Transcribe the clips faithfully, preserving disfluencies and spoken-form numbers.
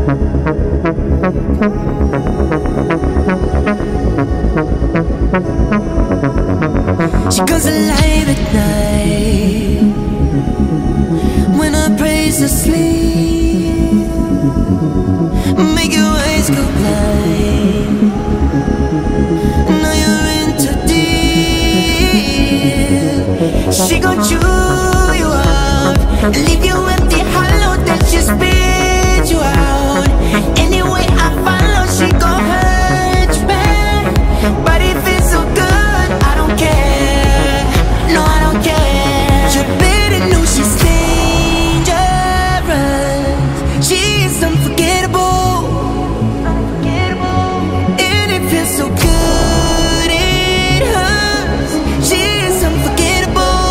She comes alive at night when I praise her sleep. Make your eyes go blind. Now you're in too deep. She gon' chew you up, leave you empty, hollow, then she spit you out. Anyway I follow, she gon' hurt you bad, but it feels so good, I don't care. No, I don't care. You better know she's dangerous. She is unforgettable, unforgettable, and it feels so good, it hurts. She is unforgettable.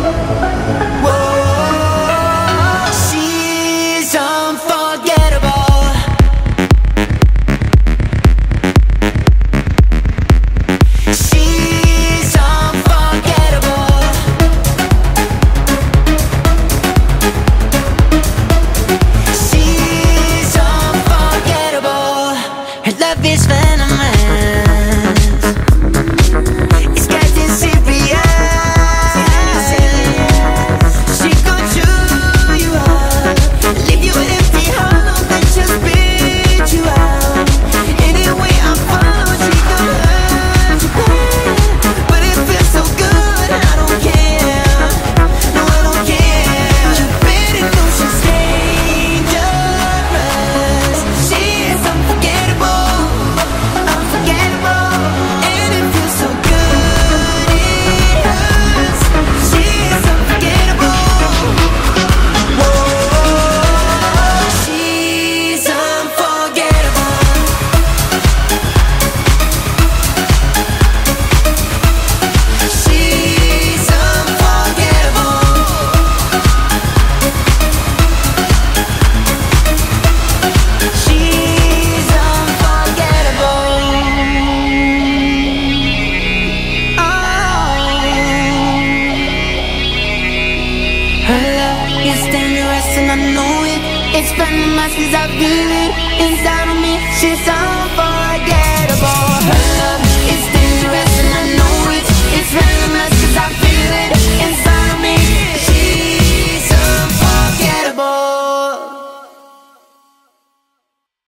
Whoa, she's unforgettable. She's unforgettable. She's unforgettable. Her love is venomous. It's getting serious. She gon' chew you up, leave you empty, hollow, then just spit you out. Anyway I follow, she gon' hurt you bad, but it feels so good, I don't care. No, I don't care. You better know she's dangerous. She is unforgettable, unforgettable, and it feels so good, it hurts. She is unforgettable. Whoa, she's unforgettable. She's unforgettable. She's unforgettable. Oh. Her love is dangerous and I know it. It's venomous 'cause I feel it inside of me. She's unforgettable.